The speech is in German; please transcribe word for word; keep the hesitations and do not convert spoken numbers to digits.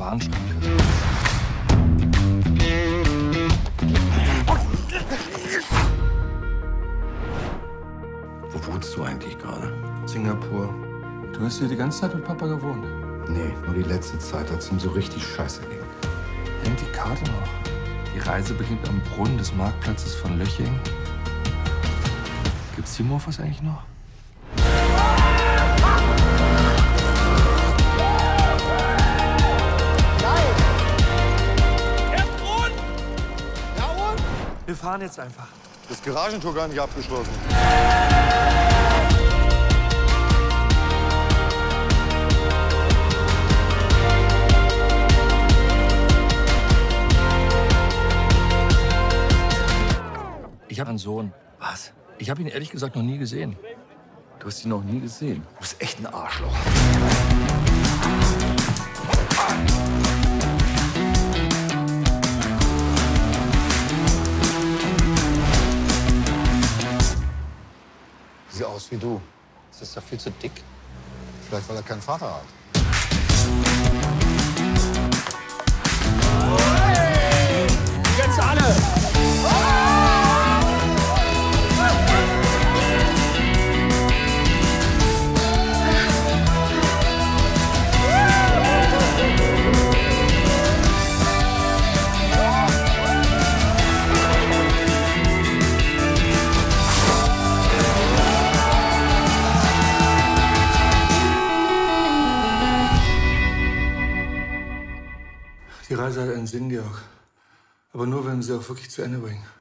Bahnschranke. Wo wohnst du eigentlich gerade? Singapur. Du hast hier die ganze Zeit mit Papa gewohnt. Nee, nur die letzte Zeit, als ihm so richtig scheiße ging. Hängt die Karte noch? Die Reise beginnt am Brunnen des Marktplatzes von Löching. Gibt's die Mofas eigentlich noch? Wir fahren jetzt einfach. Das Garagentor gar nicht abgeschlossen. Ich habe einen Sohn. Was? Ich habe ihn ehrlich gesagt noch nie gesehen. Du hast ihn noch nie gesehen. Du bist echt ein Arschloch. Sieht aus wie du. Das ist doch viel zu dick. Vielleicht, weil er keinen Vater hat. Jetzt alle! Die Reise hat einen Sinn, Georg. Aber nur, wenn wir sie auch wirklich zu Ende bringen.